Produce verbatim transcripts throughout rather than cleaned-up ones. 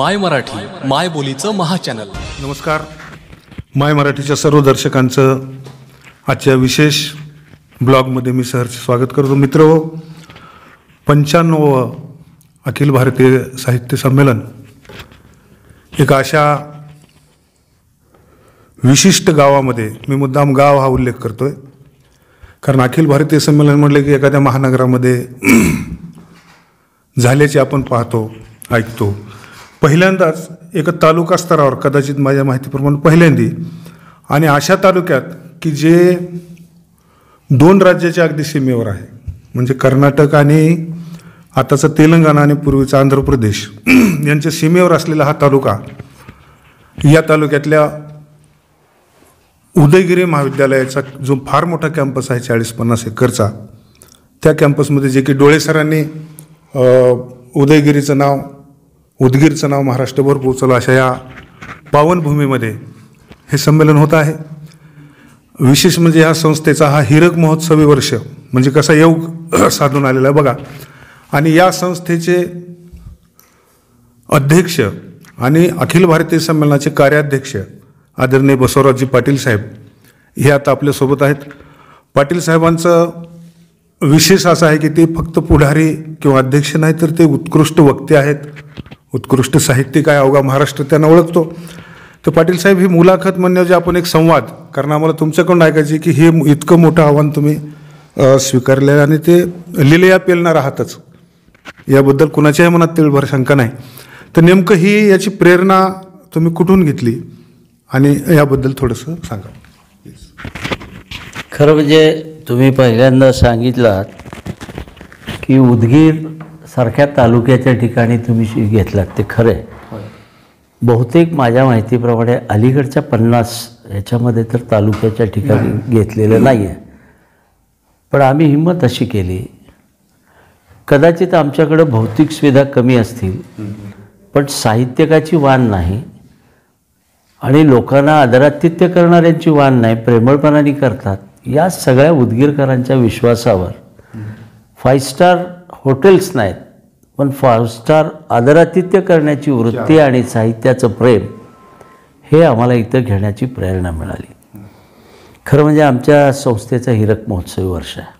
माय मराठी माय बोलीचं महाचॅनल. नमस्कार. माय मराठीच्या सर्व दर्शकांचं आजच्या विशेष ब्लॉगमध्ये मी सहर्ष स्वागत करतो. मित्र, पंच्याण्णव अखिल भारतीय साहित्य संमेलन एक अशा विशिष्ट गावामध्ये, मी मुद्दाम गाव हा उल्लेख करतोय कारण अखिल भारतीय संमेलन म्हटले की एखाद्या महानगरामध्ये झाल्याचे आपण पाहतो, ऐकतो. पहिल्यांदाच एक तालुका स्तरावर, कदाचित माझ्या माहितीप्रमाणे पहिल्यांदी, आणि अशा तालुक्यात की जे दोन राज्याच्या अगदी सीमेवर आहे, म्हणजे कर्नाटक आणि आताचं तेलंगणा आणि पूर्वीचा आंध्र प्रदेश यांच्या सीमेवर असलेला हा तालुका. या तालुक्यातल्या उदयगिरी महाविद्यालयाचा जो फार मोठा कॅम्पस आहे, चाळीस पन्नास एकरचा, त्या कॅम्पसमध्ये जे की डोळे सरांनी उदयगिरीचं नाव, उदगीरचं नाव महाराष्ट्रभर पोचवलं, अशा या पावनभूमीमध्ये हे संमेलन होत आहे. विशेष म्हणजे ह्या संस्थेचा हा हीरक महोत्सवी वर्ष म्हणजे कसा योग साधून आलेला आहे बघा. आणि या संस्थेचे अध्यक्ष आणि अखिल भारतीय संमेलनाचे कार्याध्यक्ष आदरणीय बसवराजजी पाटील साहेब हे आता आपल्यासोबत आहेत. पाटील साहेबांचं विशेष असं आहे की ते फक्त पुढारी किंवा अध्यक्ष नाही, तर ते उत्कृष्ट वक्ते आहेत, उत्कृष्ट साहित्यिक आहे. अवघा महाराष्ट्र त्यांना ओळखतो. तर पाटील साहेब, ही मुलाखत म्हणजे आपण एक संवाद, कारण आम्हाला तुमच्याकडून ऐकायचे की हे इतकं मोठं आव्हान तुम्ही स्वीकारले आणि ते लिलया पेलणार आहातच, याबद्दल कुणाच्याही मनात तिळभर शंका नाही. तर नेमकं ही याची प्रेरणा तुम्ही कुठून घेतली आणि याबद्दल थोडंसं सांगा. खरं म्हणजे तुम्ही पहिल्यांदा सांगितलात की उदगीर सारख्या तालुक्याच्या ठिकाणी तुम्ही घेतलात, ते खरं आहे. बहुतेक माझ्या माहितीप्रमाणे अलीकडच्या पन्नास ह्याच्यामध्ये तर तालुक्याच्या ठिकाणी घेतलेलं नाही आहे. पण आम्ही हिंमत अशी केली, कदाचित आमच्याकडं भौतिक सुविधा कमी असतील पण साहित्यकाची वाण नाही आणि लोकांना आदरातिथ्य करणाऱ्यांची वाण नाही, प्रेमळपणाने करतात. या सगळ्या उदगीरकरांच्या विश्वासावर फाईव्ह स्टार हॉटेल्स नाहीत, पण फाईव्ह स्टार आदरातिथ्य करण्याची वृत्ती आणि साहित्याचं प्रेम हे आम्हाला इथं घेण्याची प्रेरणा मिळाली. खरं म्हणजे आमच्या संस्थेचा हीरक महोत्सवी वर्ष आहे.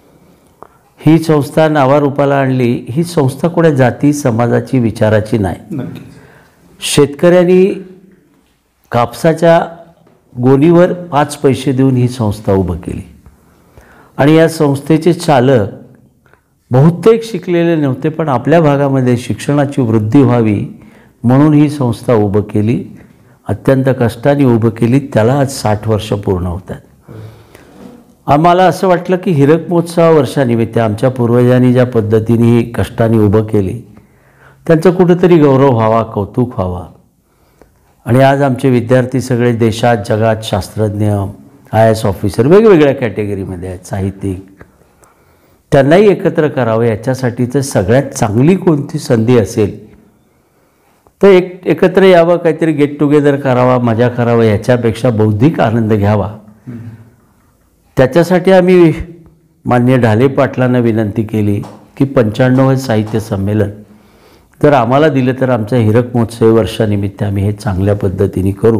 ही संस्था नावारूपाला आणली, ही संस्था कोणा जाती समाजाची विचाराची नाही. शेतकऱ्यांनी कापसाच्या गोणीवर पाच पैसे देऊन ही संस्था उभं केली आणि या संस्थेचे चालक बहुतेक शिकलेले नव्हते, पण आपल्या भागामध्ये शिक्षणाची वृद्धी व्हावी म्हणून ही संस्था उभं केली. अत्यंत कष्टाने उभं केली. त्याला आज साठ वर्ष पूर्ण होतात. आम्हाला असं वाटलं की हीरक महोत्सव वर्षानिमित्त आमच्या पूर्वजांनी ज्या पद्धतीने ही कष्टाने उभं केली त्यांचा कुठेतरी गौरव व्हावा, कौतुक व्हावा. आणि आज आमचे विद्यार्थी सगळे देशात जगात शास्त्रज्ञ, आय एस ऑफिसर वेगवेगळ्या कॅटेगरीमध्ये आहेत, साहित्यिक, त्यांनाही एकत्र करावं याच्यासाठीचं सगळ्यात चांगली कोणती संधी असेल तर एक एकत्र यावं, काहीतरी गेट टुगेदर करावा, मजा करावं, याच्यापेक्षा बौद्धिक आनंद घ्यावा. त्याच्यासाठी आम्ही माननीय ढाले पाटलांना विनंती केली की पंच्याण्णव साहित्य संमेलन तर आम्हाला दिलं तर आमच्या हीरक महोत्सवी वर्षानिमित्त आम्ही हे चांगल्या पद्धतीने करू.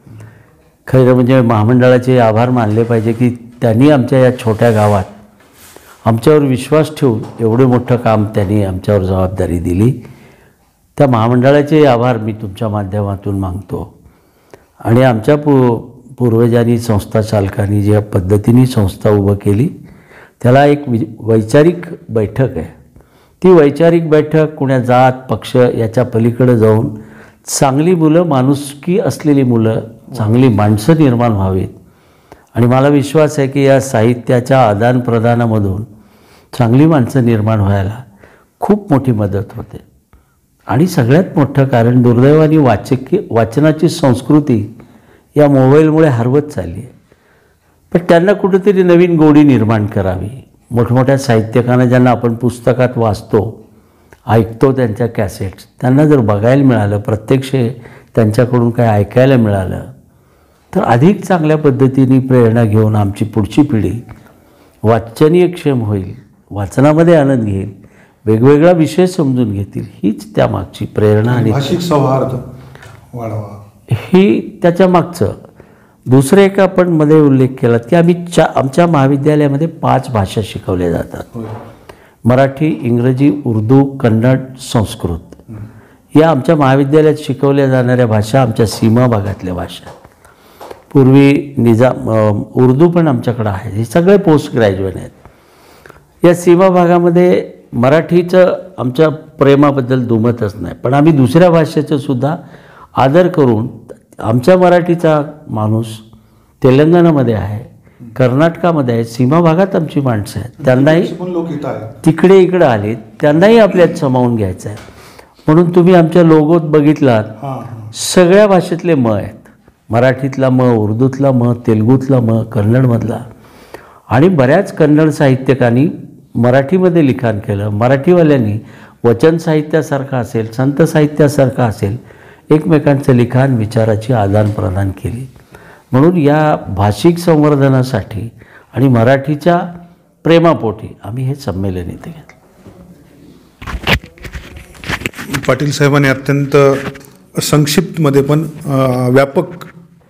खरं म्हणजे महामंडळाचे आभार मानले पाहिजे की त्यांनी आमच्या या छोट्या गावात आमच्यावर विश्वास ठेवून एवढं मोठं काम त्यांनी आमच्यावर जबाबदारी दिली. त्या महामंडळाचे आभार मी तुमच्या माध्यमातून मागतो. आणि आमच्या पू पूर्वजांनी, संस्था चालकांनी ज्या पद्धतीने संस्था उभं केली त्याला एक वि वैचारिक बैठक आहे. ती वैचारिक बैठक कुण्या जात पक्ष याच्या पलीकडे जाऊन चांगली मुलं, माणुसकी असलेली मुलं, चांगली माणसं निर्माण व्हावीत. आणि मला विश्वास आहे की या साहित्याच्या आदानप्रदानामधून चांगली माणसं निर्माण व्हायला खूप मोठी मदत होते. आणि सगळ्यात मोठं कारण दुर्दैवाने वाचकी वाचनाची संस्कृती या मोबाईलमुळे हरवत चालली आहे. पण त्यांना कुठेतरी नवीन गोडी निर्माण करावी. मोठमोठ्या साहित्यकांना ज्यांना आपण पुस्तकात वाचतो, ऐकतो त्यांच्या कॅसेट्स, त्यांना जर बघायला मिळालं, प्रत्यक्ष त्यांच्याकडून काय ऐकायला मिळालं तर अधिक चांगल्या पद्धतीने प्रेरणा घेऊन आमची पुढची पिढी वाचनीयक्षम होईल, वाचनामध्ये आनंद घेईल, वेगवेगळा विषय समजून घेतील, हीच त्यामागची प्रेरणा आणि भाषिक सौहार्द वाढवा, ही त्याच्या मागचं. दुसरं एक आपण मध्ये उल्लेख केला की आम्ही चा आमच्या महाविद्यालयामध्ये पाच भाषा शिकवल्या जातात. मराठी, इंग्रजी, उर्दू, कन्नड, संस्कृत. या आमच्या महाविद्यालयात शिकवल्या जाणाऱ्या भाषा आमच्या सीमा भागातल्या भाषा. पूर्वी निजाम उर्दू पण आमच्याकडं आहे. हे सगळे पोस्ट ग्रॅज्युएट आहेत. या सीमा भागामध्ये मराठीचं आमच्या प्रेमाबद्दल दुमतच नाही, पण आम्ही दुसऱ्या भाषेचं सुद्धा आदर करून आमच्या मराठीचा माणूस तेलंगणामध्ये आहे, कर्नाटकामध्ये आहे, सीमा भागात आमची माणसं आहेत, त्यांनाही तिकडे इकडं आले, त्यांनाही आपल्यात सामावून घ्यायचं आहे. म्हणून तुम्ही आमच्या लोगोत बघितलात सगळ्या भाषेतले म आहेत. मराठीतला म, उर्दूतला म, तेलुगूतला म, कन्नडमधला. आणि बऱ्याच कन्नड साहित्यिकांनी मराठीमध्ये लिखाण केलं. मराठीवाल्यांनी वचन साहित्यासारखं असेल, संत साहित्यासारखं असेल, एकमेकांचं लिखाण, विचाराची आदानप्रदान केली. म्हणून या भाषिक संवर्धनासाठी आणि मराठीच्या प्रेमापोटी आम्ही हे संमेलन इथे घेतलं. पाटील साहेबांनी अत्यंत संक्षिप्तमध्ये पण व्यापक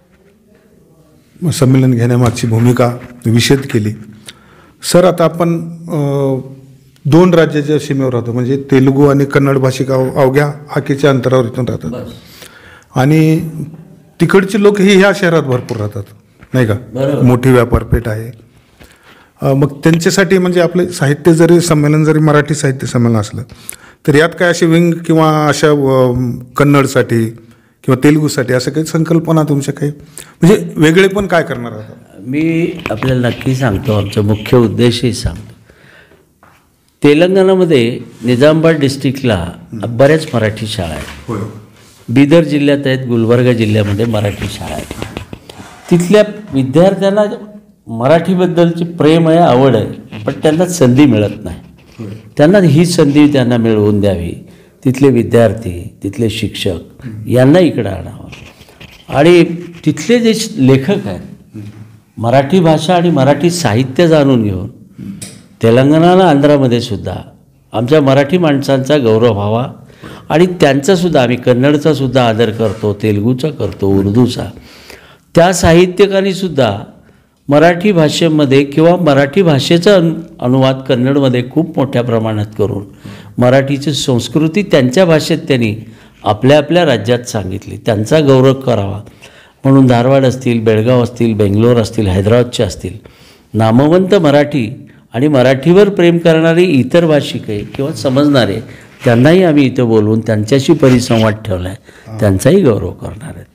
संमेलन घेण्यामागची भूमिका विशद केली. सर, आता आपण दोन राज्याच्या सीमेवर राहतो, म्हणजे तेलुगू आणि कन्नड भाषिक अव अवघ्या हाकेच्या अंतरावर इथून राहतात. आणि तिकडचे लोक ही ह्या शहरात भरपूर राहतात, नाही का? मोठी व्यापारपेठ आहे. मग त्यांच्यासाठी म्हणजे आपले साहित्य जरी संमेलन जरी मराठी साहित्य संमेलन असलं तर यात काय असे विंग किंवा अशा कन्नडसाठी किंवा तेलुगूसाठी असं काही संकल्पना तुमच्या काही म्हणजे वेगळे पण काय करणार आहात? मी आपल्याला नक्की सांगतो, आमचा मुख्य उद्देशही सांगतो. तेलंगणामध्ये निजामाबाद डिस्ट्रिक्टला बऱ्याच मराठी शाळा आहेत. बिदर जिल्ह्यात आहेत, गुलबर्गा जिल्ह्यामध्ये मराठी शाळा आहेत. तिथल्या विद्यार्थ्यांना मराठीबद्दलची प्रेम आहे, आवड आहे, पण त्यांना संधी मिळत नाही. त्यांना ही संधी त्यांना मिळवून द्यावी. तिथले विद्यार्थी, तिथले शिक्षक यांना इकडं आणावं. आणि तिथले जे लेखक आहेत, मराठी भाषा आणि मराठी साहित्य जाणून घेऊन तेलंगणाला, आंध्रामध्ये सुद्धा आमच्या मराठी माणसांचा गौरव व्हावा. आणि त्यांचासुद्धा आम्ही कन्नडचा सुद्धा आदर करतो, तेलुगूचा करतो, उर्दूचा. त्या साहित्यिकांनीसुद्धा मराठी भाषेमध्ये किंवा मराठी भाषेचा अनु अनुवाद कन्नडमध्ये खूप मोठ्या प्रमाणात करून मराठीची संस्कृती त्यांच्या भाषेत त्यांनी आपल्या आपल्या राज्यात सांगितली. त्यांचा गौरव करावा म्हणून धारवाड असतील, बेळगाव असतील, बेंगलोर असतील, हैदराबादचे असतील, नामवंत मराठी आणि मराठीवर प्रेम करणारे इतर भाषिक किंवा समजणारे त्यांनाही आम्ही इथं बोलवून त्यांच्याशी परिसंवाद ठेवला आहे. त्यांचाही गौरव करणार आहेत.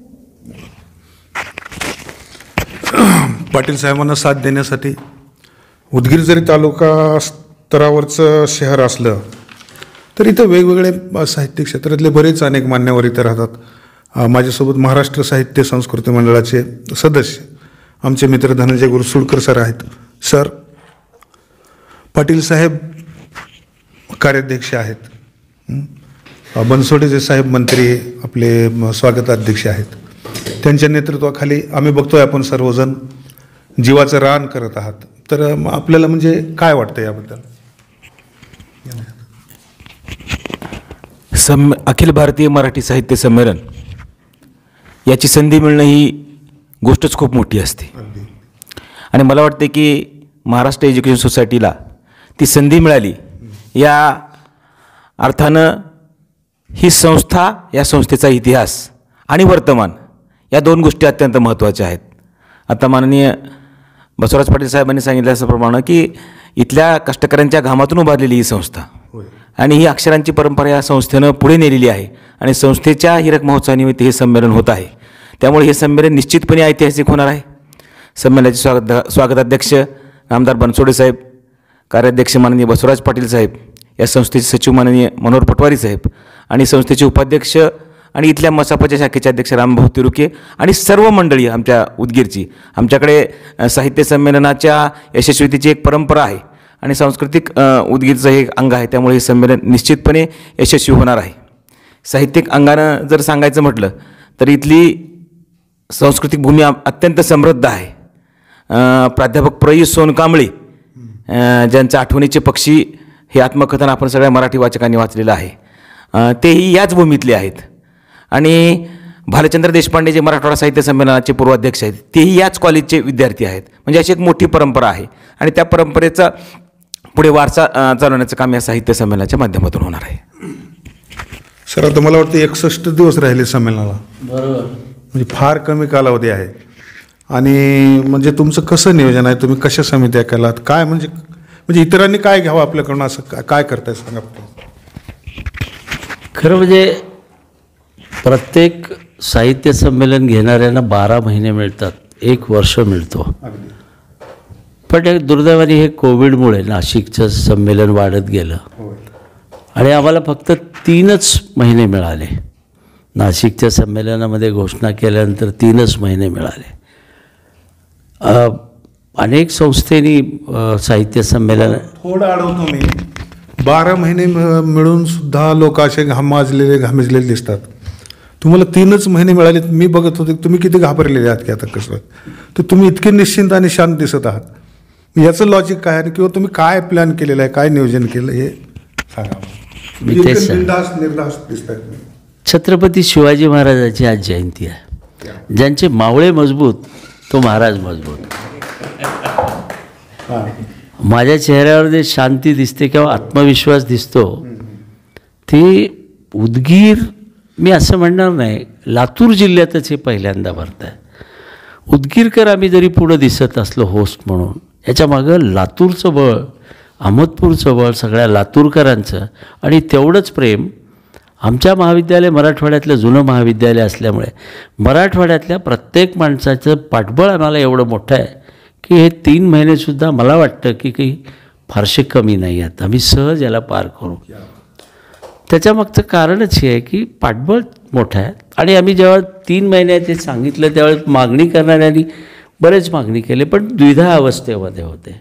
पाटील साहेबांना साथ देण्यासाठी उदगीर जरी तालुका स्तरावरचं शहर असलं तर इथं वेगवेगळे साहित्य क्षेत्रातले बरेच अनेक मान्यवर इथं राहतात. माझ्यासोबत महाराष्ट्र साहित्य संस्कृती मंडळाचे सदस्य आमचे मित्र धनंजय गुरुसुळकर सर आहेत. सर, पाटील साहेब कार्याध्यक्ष आहेत, बनसोडेचे साहेब मंत्री आपले स्वागताध्यक्ष आहेत. त्यांच्या नेतृत्वाखाली आम्ही बघतोय आपण सर्वजण जीवाचं रान करत आहात. तर आपल्याला म्हणजे काय वाटतं याबद्दल? सम अखिल भारतीय मराठी साहित्य संमेलन याची संधी मिळणं ही गोष्टच खूप मोठी असते. आणि मला वाटते की महाराष्ट्र एज्युकेशन सोसायटीला ती संधी मिळाली या अर्थानं ही संस्था, या संस्थेचा इतिहास आणि वर्तमान या दोन गोष्टी अत्यंत महत्त्वाच्या आहेत. आता माननीय बसवराज पाटील साहेबांनी सांगितल्याप्रमाणे की इथल्या कष्टकऱ्यांच्या घामातून उभारलेली ही संस्था आणि ही अक्षरांची परंपरा या संस्थेनं पुढे नेलेली आहे. आणि संस्थेच्या हिरक महोत्सवानिमित्त हे संमेलन होत आहे. त्यामुळे हे संमेलन निश्चितपणे ऐतिहासिक होणार आहे. संमेलनाचे स्वागत स्वागताध्यक्ष आमदार बनसोडे साहेब, कार्याध्यक्ष माननीय बसवराज पाटील साहेब, या संस्थेचे सचिव माननीय मनोहर पटवारी साहेब आणि संस्थेचे उपाध्यक्ष आणि इथल्या मसापाच्या शाखेचे अध्यक्ष रामभाऊ तिरुके आणि सर्व मंडळी आमच्या उदगीरची. आमच्याकडे साहित्य संमेलनाच्या यशस्वीतेची एक परंपरा आहे आणि सांस्कृतिक उदगीरचं हे अंग आहे. त्यामुळे हे संमेलन निश्चितपणे यशस्वी होणार आहे. साहित्यिक अंगानं जर सांगायचं म्हटलं तर इथली सांस्कृतिक भूमी अत्यंत समृद्ध आहे. प्राध्यापक प्रई सोनकांबळे ज्यांचं आठवणीचे पक्षी हे आत्मकथन आपण सगळ्या मराठी वाचकांनी वाचलेलं आहे. अ, तेही याच भूमीतले आहेत. आणि भालचंद्र देशपांडे जे मराठवाडा साहित्य संमेलनाचे पूर्वाध्यक्ष आहेत तेही याच कॉलेजचे विद्यार्थी आहेत. म्हणजे अशी एक मोठी परंपरा आहे आणि त्या परंपरेचा पुढे वारसा अ, चालवण्याचं काम या साहित्य संमेलनाच्या माध्यमातून होणार आहे. सर आता मला वाटतं एकसष्ट दिवस राहिले संमेलनाला, बरोबर. म्हणजे फार कमी कालावधी आहे. आणि म्हणजे तुमचं कसं नियोजन आहे, तुम्ही कशा समित्या केलात, काय म्हणजे म्हणजे इतरांनी काय घ्यावं आपल्याकडून, असं काय काय करताय सांगा. खरं म्हणजे प्रत्येक साहित्य संमेलन घेणाऱ्यांना बारा महिने मिळतात, एक वर्ष मिळतो. पण एक दुर्दैवाने हे कोविडमुळे नाशिकचं संमेलन वाढत गेलं आणि आम्हाला फक्त तीनच महिने मिळाले. नाशिकच्या संमेलनामध्ये घोषणा केल्यानंतर तीनच महिने मिळाले. अ, अनेक संस्थेनी अ, साहित्य संमेलन थोडं अडवतो मी, बारा महिने मिळ- मिळून सुद्धा लोक असे घामाजलेले घामेजलेले दिसतात. तुम्हाला तीनच महिने मिळाले. मी बघत होते तुम्ही किती घाबरलेले आहात की आता कसं, तर तुम्ही इतके निश्चिंत आणि शांत दिसत आहात. याचं लॉजिक काय आहे किंवा तुम्ही काय प्लॅन केलेलं आहे, काय नियोजन केलं हे सांगा. मी तेच सांग- निर्धास निर्धास दिसतात. छत्रपती शिवाजी महाराजांची आज जयंती आहे. ज्यांचे मावळे मजबूत तो महाराज मजबूत. माझ्या चेहऱ्यावर जे शांती दिसते किंवा आत्मविश्वास दिसतो ती उदगीर, मी असं म्हणणार नाही, लातूर जिल्ह्यातच हे पहिल्यांदा भरत आहे. उदगीरकर आम्ही जरी पुढं दिसत असलो होस्ट म्हणून, याच्यामागं लातूरचं बळ, अहमदपूरचं बळ, सगळ्या लातूरकरांचं आणि तेवढंच प्रेम. आमच्या महाविद्यालय मराठवाड्यातलं जुनं महाविद्यालय असल्यामुळे मराठवाड्यातल्या प्रत्येक माणसाचं पाठबळ आम्हाला एवढं मोठं आहे की हे तीन महिनेसुद्धा मला वाटतं की काही फारसे कमी नाही आहेत. आम्ही सहज याला पार करू. त्याच्यामागचं कारणच हे आहे की पाठबळ मोठं आहे. आणि आम्ही जेव्हा तीन महिने ते सांगितलं त्यावेळेस मागणी करणाऱ्यांनी बरेच मागणी केली, पण द्विधा अवस्थेमध्ये होते.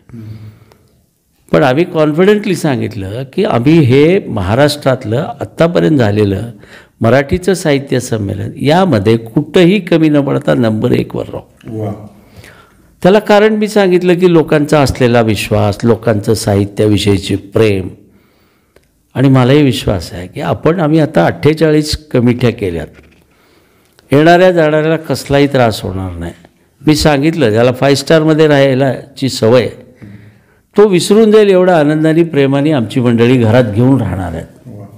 पण आम्ही कॉन्फिडेंटली सांगितलं की आम्ही हे महाराष्ट्रातलं आत्तापर्यंत झालेलं मराठीचं साहित्य संमेलन यामध्ये कुठंही कमी न पडता नंबर एकवर राहू. त्याला कारण मी सांगितलं की लोकांचा असलेला विश्वास, लोकांचं साहित्याविषयीचे प्रेम, आणि मलाही विश्वास आहे की आपण आम्ही आता अठ्ठेचाळीस कमिट्या केल्यात. येणाऱ्या जाणाऱ्याला कसलाही त्रास होणार नाही. मी सांगितलं ज्याला फाईव्ह स्टारमध्ये राहायलाची सवय तो विसरून जाईल एवढा आनंदाने प्रेमाने आमची मंडळी घरात घेऊन राहणार आहेत.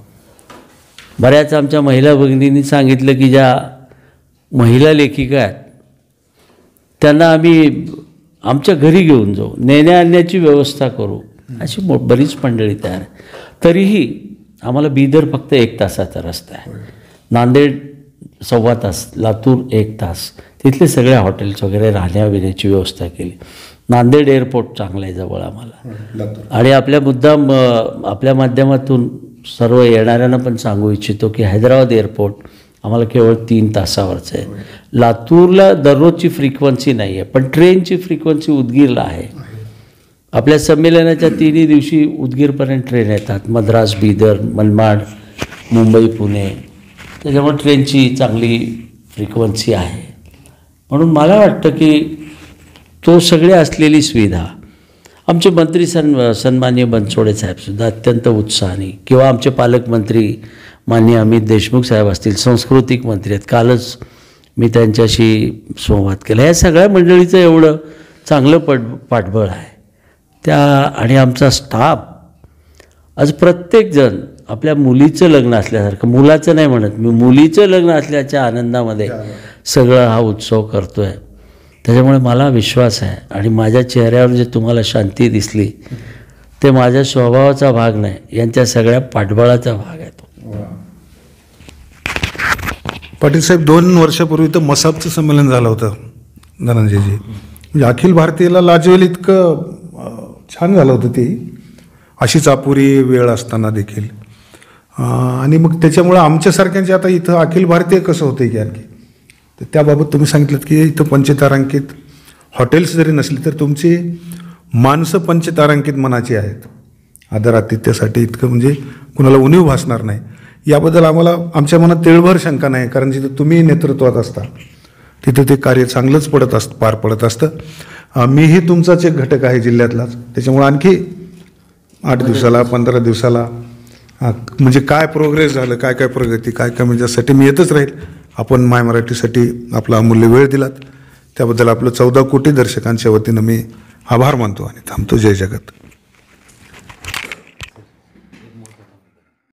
बऱ्याच आमच्या महिला भगिनींनी सांगितलं की ज्या महिला लेखिका आहेत त्यांना आम्ही आमच्या घरी घेऊन जाऊ, नेण्या आणण्याची व्यवस्था करू, अशी मो बरीच मंडळी तयार आहे. तरीही आम्हाला बीदर फक्त एक तासाचा रस्ता आहे, नांदेड सव्वा तास, लातूर एक तास, तिथले सगळे हॉटेल्स वगैरे राहण्या बिण्याची व्यवस्था केली. नांदेड एअरपोर्ट चांगलं आहे जवळ आम्हाला. आणि आपल्या मुद्दाम आपल्या माध्यमातून सर्व येणाऱ्यांना पण सांगू इच्छितो की हैदराबाद एअरपोर्ट आम्हाला केवळ तीन तासावरचं आहे. लातूरला दररोजची फ्रिक्वेन्सी नाही आहे, पण ट्रेनची फ्रिक्वेन्सी उदगीरला आहे. आपल्या संमेलनाच्या तिन्ही दिवशी उदगीरपर्यंत ट्रेन येतात, मद्रास, बीदर, मनमाड, मुंबई, पुणे. त्याच्यामुळे ट्रेनची चांगली फ्रिक्वेन्सी आहे. म्हणून मला वाटतं की तो सगळे असलेली सुविधा आमचे मंत्री सन सन्माननीय बनसोडे साहेबसुद्धा अत्यंत उत्साहाने, किंवा आमचे पालकमंत्री माननीय अमित देशमुख साहेब असतील, सांस्कृतिक मंत्री आहेत, कालच मी त्यांच्याशी संवाद केला. या सगळ्या मंडळीचं एवढं चांगलं पट पाठबळ आहे त्या. आणि आमचा स्टाफ आज प्रत्येकजण आपल्या मुलीचं लग्न असल्यासारखं, मुलाचं नाही म्हणत मी, मुलीचं लग्न असल्याच्या आनंदामध्ये सगळं हा उत्सव करतो आहे. त्याच्यामुळे मला विश्वास आहे आणि माझ्या चेहऱ्यावर जे तुम्हाला शांती दिसली ते माझ्या स्वभावाचा भाग नाही, यांच्या सगळ्या पाठबळाचा भाग आहे तो. पाटील साहेब, दोन वर्षापूर्वी तर मसापचं संमेलन झालं होतं धनंजयजी. म्हणजे अखिल भारतीयला लाजवेल इतकं अं, छान झालं होतं ते, अशीच अपुरी वेळ असताना देखील. अं, आणि मग त्याच्यामुळं आमच्यासारख्यांचे आता इथं अखिल भारतीय कसं होतं की आणखी, तर त्याबाबत तुम्ही सांगितलं की इथं पंचतारांकित हॉटेल्स जरी नसली तर तुमची माणसं पंचतारांकित मनाची आहेत. आदरातिथ्यासाठी इतकं म्हणजे कुणाला उणीव भासणार नाही, याबद्दल आम्हाला आमच्या मनात तेळभर शंका नाही. कारण जिथं तुम्ही नेतृत्वात असता तिथं ते कार्य चांगलंच पडत असतं, पार पडत असतं. मीही तुमचाच एक घटक आहे जिल्ह्यातलाच, त्याच्यामुळे आणखी आठ दिवसाला पंधरा दिवसाला हा, म्हणजे काय प्रोग्रेस झालं, काय काय प्रगती, काय काय म्हणजे यासाठी मी येतच राहील. आपण माय मराठीसाठी आपला अमूल्य वेळ दिलात त्याबद्दल आपलं चौदा कोटी दर्शकांच्या वतीनं मी आभार मानतो आणि थांबतो. जय जगत.